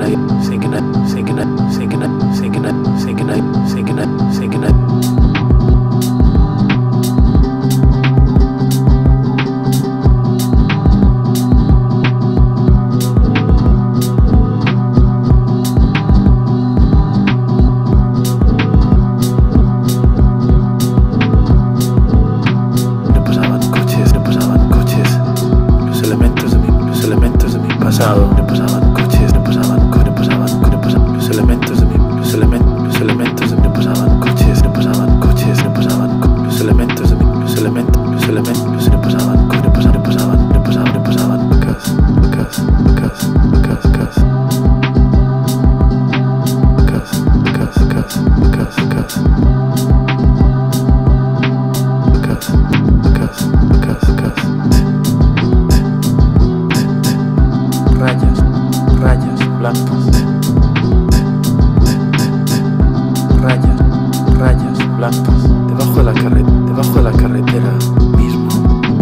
Reposaban coches, los elementos de mi, los elementos de mi, reposaban coches, los elementos de mi, los elementos, reposaban, gas, rayas blancas, rayas blancas, debajo de la carretera, mismo,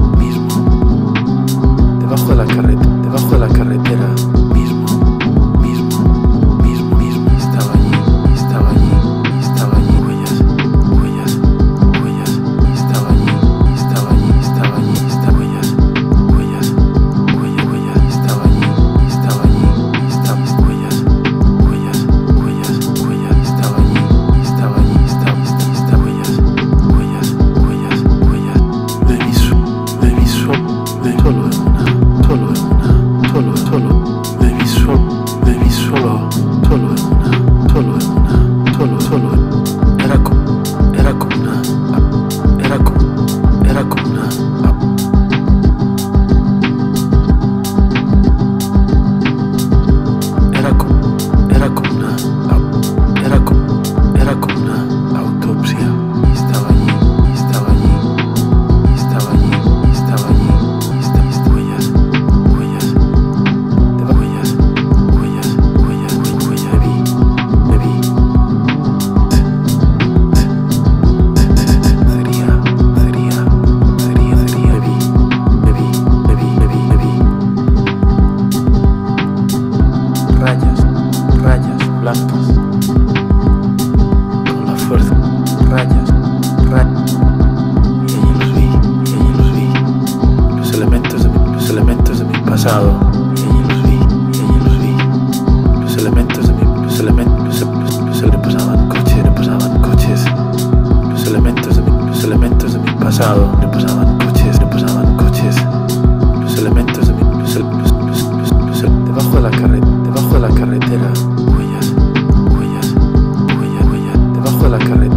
debajo de la carretera, mismo, estaba allí, huellas, estaba allí, estaba allí, estaba allí, huellas, estaba allí, estaba allí, estaba huellas, estaba allí, blancas, con la fuerza, rayas, y allí los vi, los elementos de mi pasado, y allí los vi, los elementos de mi, reposaban coches, los elementos de mi pasado, reposaban coches, los elementos de mi, debajo de la carretera, huellas, debajo de la carretera.